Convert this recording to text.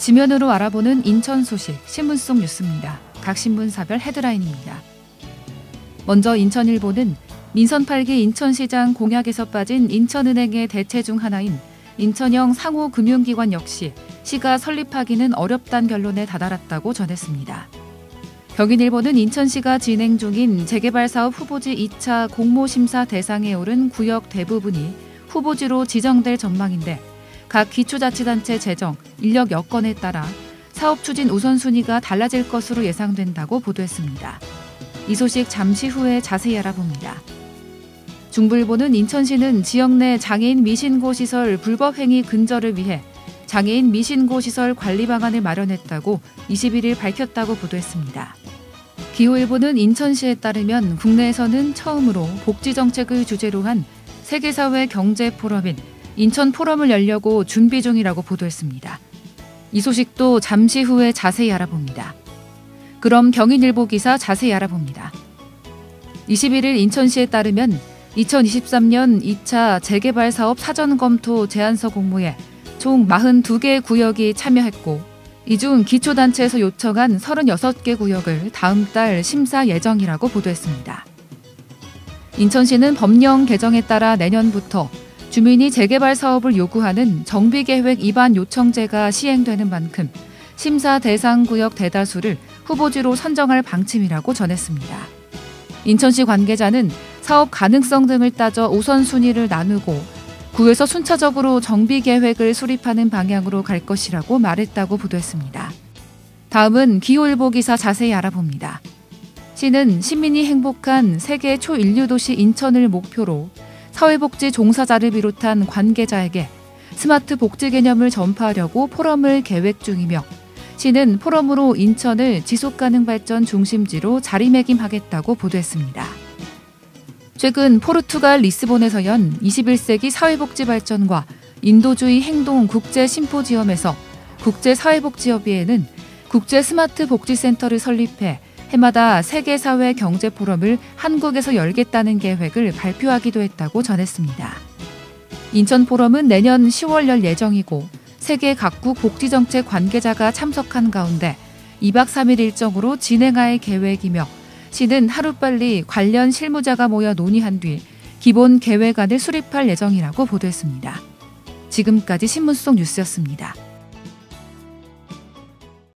지면으로 알아보는 인천 소식, 신문 속 뉴스입니다. 각 신문사별 헤드라인입니다. 먼저 인천일보는 민선 8기 인천시장 공약에서 빠진 인천은행의 대체 중 하나인 인천형 상호금융기관 역시 시가 설립하기는 어렵다는 결론에 다다랐다고 전했습니다. 경인일보는 인천시가 진행 중인 재개발사업 후보지 2차 공모심사 대상에 오른 구역 대부분이 후보지로 지정될 전망인데 각 기초자치단체 재정, 인력 여건에 따라 사업 추진 우선순위가 달라질 것으로 예상된다고 보도했습니다. 이 소식 잠시 후에 자세히 알아봅니다. 중부일보는 인천시는 지역 내 장애인 미신고 시설 불법 행위 근절을 위해 장애인 미신고 시설 관리 방안을 마련했다고 21일 밝혔다고 보도했습니다. 기후일보는 인천시에 따르면 국내에서는 처음으로 복지정책을 주제로 한 세계사회 경제포럼인 인천포럼을 열려고 준비 중이라고 보도했습니다. 이 소식도 잠시 후에 자세히 알아봅니다. 그럼 경인일보 기사 자세히 알아봅니다. 21일 인천시에 따르면 2023년 2차 재개발 사업 사전 검토 제안서 공모에 총 42개 구역이 참여했고 이 중 기초단체에서 요청한 36개 구역을 다음 달 심사 예정이라고 보도했습니다. 인천시는 법령 개정에 따라 내년부터 주민이 재개발 사업을 요구하는 정비계획 입안 요청제가 시행되는 만큼 심사 대상 구역 대다수를 후보지로 선정할 방침이라고 전했습니다. 인천시 관계자는 사업 가능성 등을 따져 우선순위를 나누고 구에서 순차적으로 정비계획을 수립하는 방향으로 갈 것이라고 말했다고 보도했습니다. 다음은 기후일보 기사 자세히 알아봅니다. 시는 시민이 행복한 세계 초인류도시 인천을 목표로 사회복지 종사자를 비롯한 관계자에게 스마트 복지 개념을 전파하려고 포럼을 계획 중이며 시는 포럼으로 인천을 지속가능 발전 중심지로 자리매김하겠다고 보도했습니다. 최근 포르투갈 리스본에서 연 21세기 사회복지 발전과 인도주의 행동 국제 심포지엄에서 국제사회복지협의회는 국제 스마트 복지센터를 설립해 해마다 세계사회 경제포럼을 한국에서 열겠다는 계획을 발표하기도 했다고 전했습니다. 인천포럼은 내년 10월 열 예정이고 세계 각국 복지정책 관계자가 참석한 가운데 2박 3일 일정으로 진행할 계획이며 시는 하루빨리 관련 실무자가 모여 논의한 뒤 기본 계획안을 수립할 예정이라고 보도했습니다. 지금까지 신문 속 뉴스였습니다.